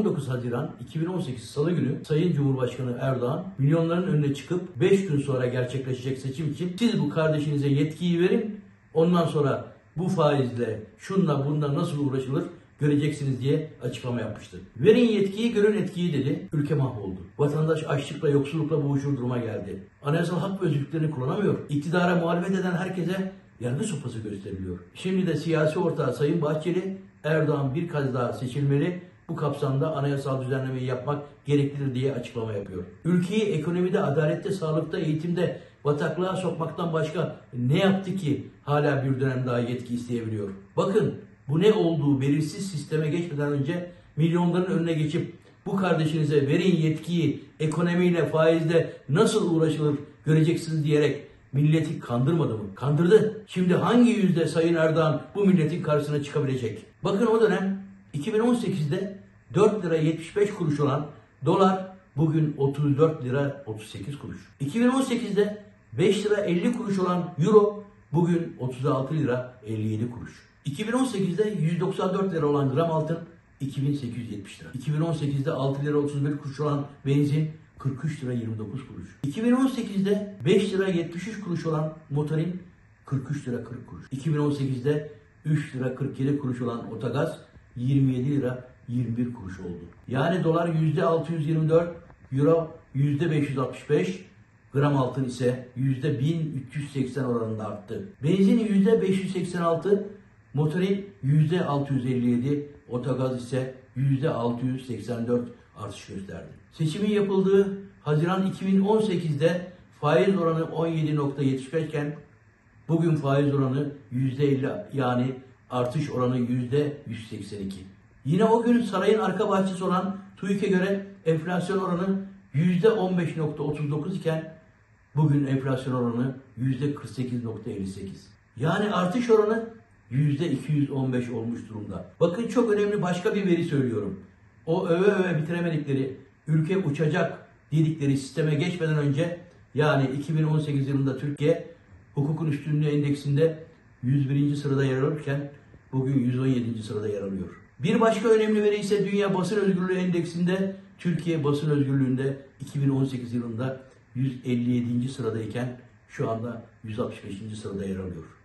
19 Haziran 2018 Salı günü Sayın Cumhurbaşkanı Erdoğan milyonların önüne çıkıp 5 gün sonra gerçekleşecek seçim için siz bu kardeşinize yetkiyi verin, ondan sonra bu faizle şunla bununla nasıl uğraşılır göreceksiniz diye açıklama yapmıştı. Verin yetkiyi, görün etkiyi dedi. Ülke mahvoldu. Vatandaş açlıkla, yoksullukla boğuşur duruma geldi. Anayasal hak ve özgürlüklerini kullanamıyor. İktidara muhalefet eden herkese yargı sopası gösteriliyor. Şimdi de siyasi ortağı Sayın Bahçeli, Erdoğan bir kez daha seçilmeli, bu kapsamda anayasal düzenlemeyi yapmak gereklidir diye açıklama yapıyor. Ülkeyi ekonomide, adalette, sağlıkta, eğitimde bataklığa sokmaktan başka ne yaptı ki hala bir dönem daha yetki isteyebiliyor? Bakın, bu ne olduğu belirsiz sisteme geçmeden önce milyonların önüne geçip bu kardeşinize verin yetkiyi, ekonomiyle, faizle nasıl uğraşılır göreceksiniz diyerek milleti kandırmadı mı? Kandırdı. Şimdi hangi yüzde Sayın Erdoğan bu milletin karşısına çıkabilecek? Bakın o dönem 2018'de 4 lira 75 kuruş olan dolar bugün 34 lira 38 kuruş. 2018'de 5 lira 50 kuruş olan euro bugün 36 lira 57 kuruş. 2018'de 194 lira olan gram altın 2870 lira. 2018'de 6 lira 31 kuruş olan benzin 43 lira 29 kuruş. 2018'de 5 lira 73 kuruş olan motorin 43 lira 40 kuruş. 2018'de 3 lira 47 kuruş olan otogaz 27 lira 21 kuruş oldu. Yani dolar %624, euro %565, gram altın ise %1380 oranında arttı. Benzin %586, motorin %657, otogaz ise %684 artış gösterdi. Seçimin yapıldığı Haziran 2018'de faiz oranı 17.75 iken bugün faiz oranı %50, yani artış oranı %182. Yine o gün sarayın arka bahçesi olan TÜİK'e göre enflasyon oranı %15.39 iken bugün enflasyon oranı %48.58. Yani artış oranı %215 olmuş durumda. Bakın, çok önemli başka bir veri söylüyorum. O öve öve bitiremedikleri, ülke uçacak dedikleri sisteme geçmeden önce, yani 2018 yılında Türkiye hukukun üstünlüğü endeksinde 101. sırada yer alırken bugün 117. sırada yer alıyor. Bir başka önemli veri ise Dünya Basın Özgürlüğü Endeksinde Türkiye basın özgürlüğünde 2018 yılında 157. sıradayken şu anda 165. sırada yer alıyor.